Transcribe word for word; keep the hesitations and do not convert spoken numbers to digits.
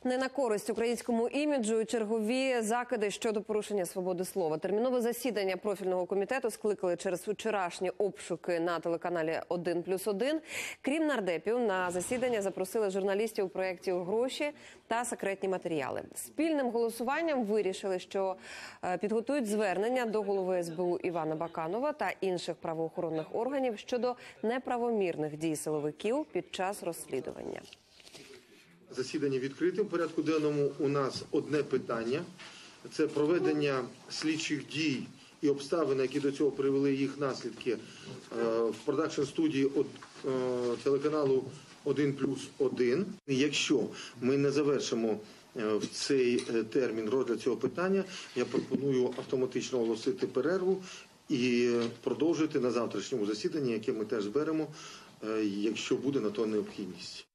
Не на користь українському іміджу і чергові закиди щодо порушення свободи слова. Термінове засідання профільного комітету скликали через вчорашні обшуки на телеканалі один плюс один. Крім нардепів, на засідання запросили журналістів у проєкті «Гроші» та секретні матеріали. Спільним голосуванням вирішили, що підготують звернення до голови ес бе у Івана Баканова та інших правоохоронних органів щодо неправомірних дій силовиків під час розслідування. Засідання відкрите. В порядку денному у нас одне питання. Це проведення слідчих дій і обставин, які до цього привели їх наслідки в продакшн-студії телеканалу один плюс один. Якщо ми не завершимо в цей термін розгляд цього питання, я пропоную автоматично оголосити перерву і продовжити на завтрашньому засіданні, яке ми теж зберемо, якщо буде на то необхідність.